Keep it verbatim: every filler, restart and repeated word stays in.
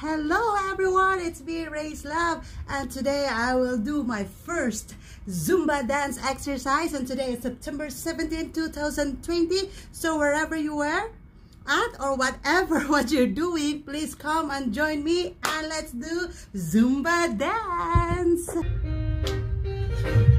Hello everyone, it's me, Ray's Love, and today I will do my first Zumba dance exercise, and today is September seventeenth two thousand twenty. So wherever you are at or whatever what you're doing, please come and join me and let's do Zumba dance.